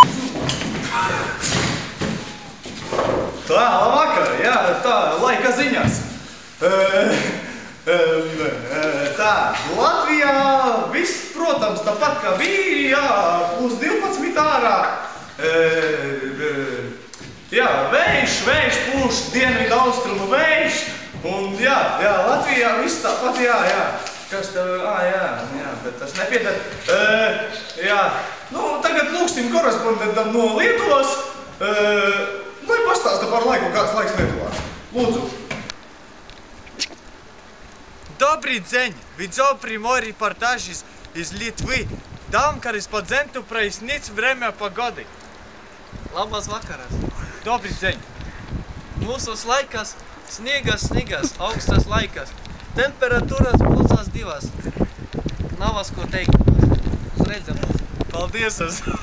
Tā, labvakar, jā, tā, laika ziņas. Tā, Latvijā viss, protams, tāpat kā bija, jā, plus 12 ārā. Jā, vējš pūš, dienvidu austrumu vējš. Un jā, Latvijā viss tāpat, jā. Kas tev, jā, bet tas nepiedara. Jā, nu, tagad lūksim korespondentam no Lietuvas. Lai pastāsta par laiku, kāds laiks Lietuvā. Lūdzu. Добрый день! Видео прямой репортаж из Литвы. Там корреспонденту прояснить время погоды. Labas vakaras! Добрый день! Mūsos laikas sniegas, augstas laikas. Temperatūras plusās 2. Navas ko teikt. Uz redzamus. Paldies!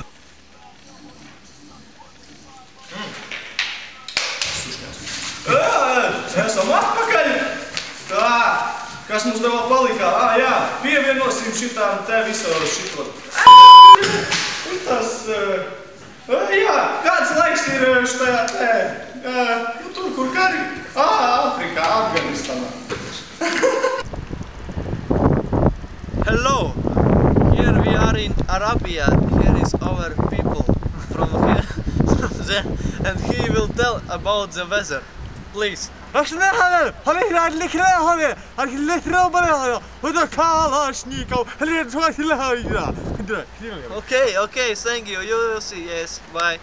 Esam atpakaļ. Tā, kas mums vēl palikā? Jā, pievienosim šitām te visos šitos. Tas, jā, kāds laiks ir šitajā te, nu tur, kur kari? Āfrikā, Afganistanā. Hello! Here we are in Arabia. Here is our people from here. And he will tell about the weather. Please. Okay, thank you. You will see. Yes, bye.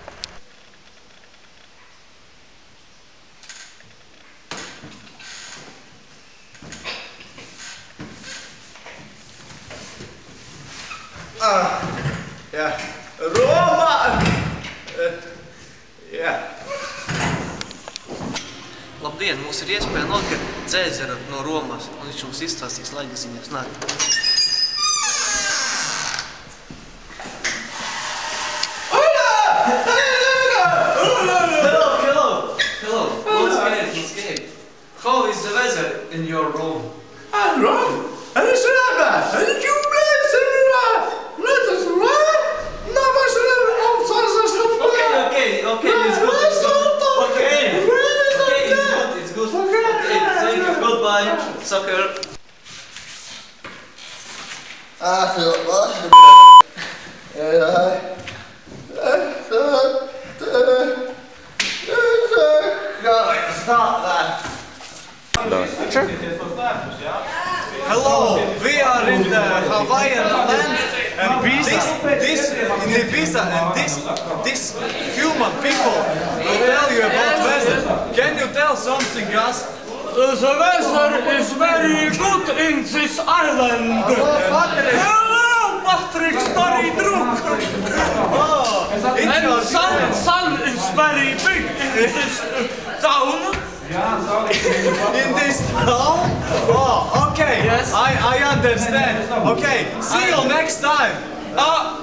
Jā, Roma! Jā. Labdien, mums ir iespēja nokart Cēzara no Romas, un viņš mums izstāstīs laika ziņas. Nāk. Hello. What's good? How is the weather in your room? Rome? And it's not and you bless everyone! Let us run! Okay, it's good. It's good. Okay, thank you. Goodbye. Soccer. Hello, we are in the Hawaiian land and this human people will tell you about weather. Can you tell something else? The weather is very good in this island. Hello, Patrick, starry druk. And sun is very big in this town. In this town? Oh, okay. Yes. I understand. Okay, see you next time.